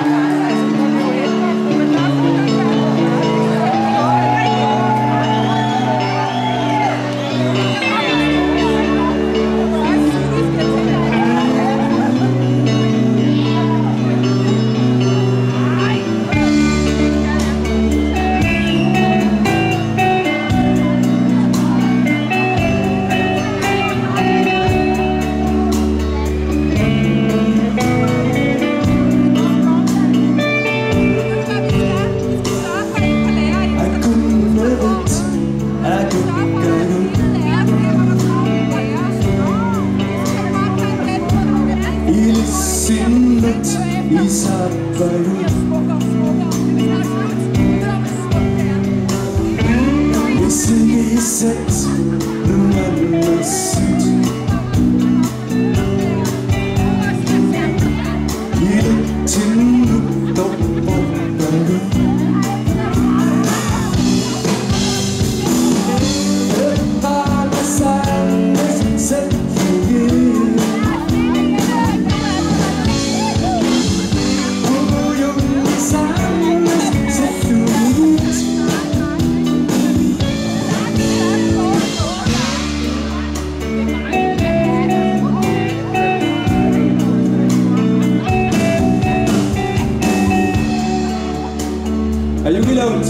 Are you reload?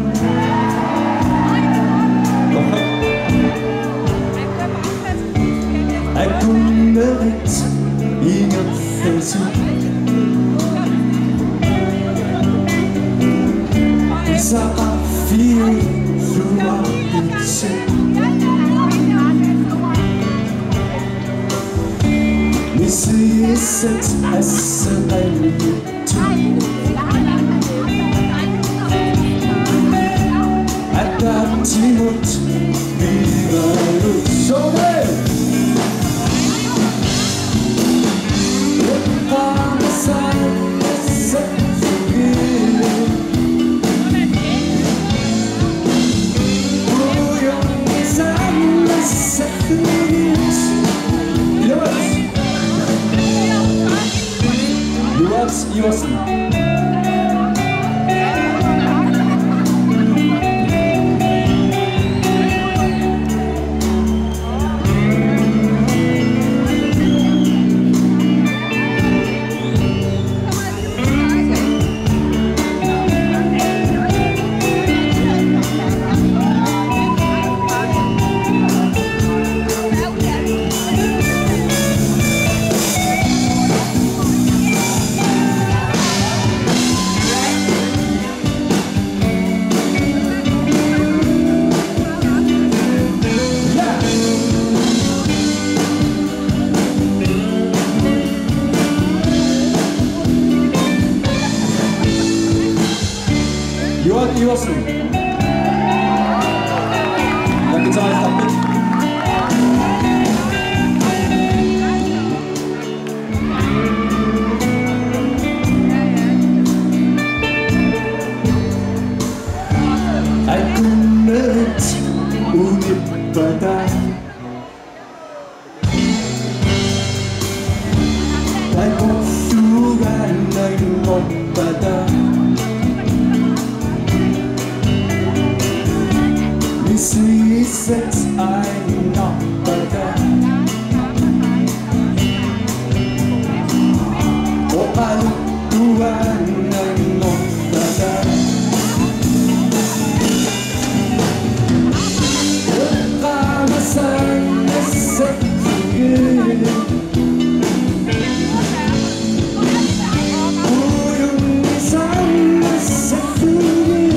Jeg kunne ret ingen fælse Så er fire fluer i selv Hvis I sæt er så rent Timot, viva luz sobre Parmesan, sexual Bouillon, examen, sexual Jonas Iversen Johan Iversen. Der guitar ist mit. Jeg kunne ret uden for dig. Jeg kunne fluge en rundt på dig. Sie setzt ein Nachbarn Oh, all du einen Nachbarn Und Parmesan ist sexuell Bouillon, examen, sexuell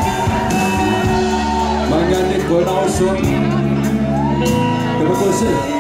Mangan dit gol na usok. Pero ko